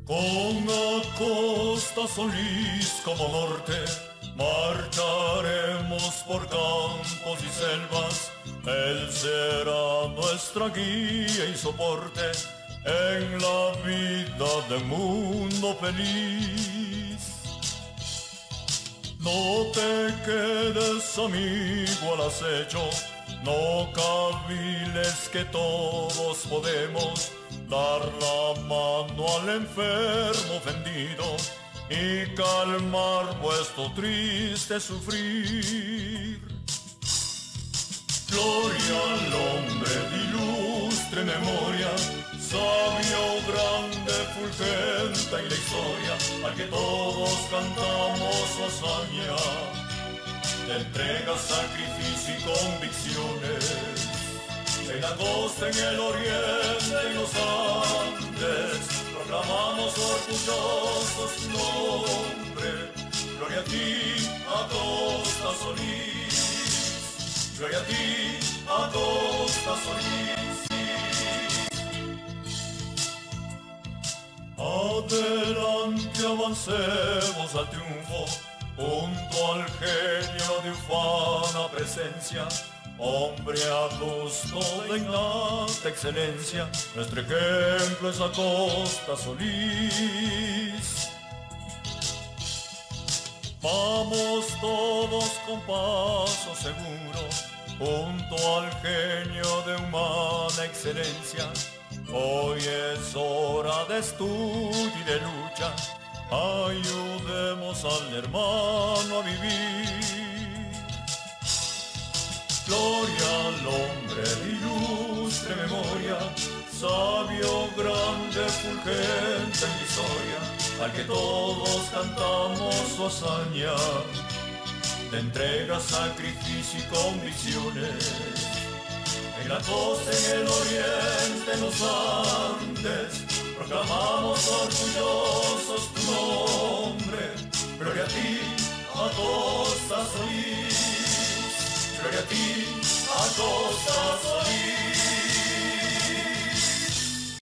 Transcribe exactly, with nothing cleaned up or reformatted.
Con Acosta Solís como norte, marcharemos por campos y selvas. Él será nuestra guía y soporte en la vida de un mundo feliz. No te quedes, amigo, al acecho, no caviles que todos podemos dar la mano al enfermo ofendido y calmar vuestro triste sufrir. Gloria al hombre de ilustre memoria, sabio, grande, fulgente en la historia, al que todos cantamos su hazaña de entrega, sacrificio y convicciones. En la costa, en el oriente y los Andes, proclamamos orgullosos tu nombre. Gloria a ti, Acosta Solís. Gloria a ti, Acosta Solís. Adelante avancemos al triunfo, junto al genio de ufana presencia, hombre adusto de innata excelencia, nuestro ejemplo es Acosta Solís. Vamos todos con paso seguro, junto al genio de humana excelencia. Hoy es hora de estudio y de lucha, ayudemos al hermano a vivir. Gloria al hombre de ilustre memoria, sabio, grande, fulgente en la historia, al que todos cantamos su hazaña de entrega, sacrificio y convicciones. En la costa, en el oriente, en los Andes, proclamamos orgullosos tu nombre. Gloria a ti, Acosta Solís. Gloria a ti, Acosta Solís.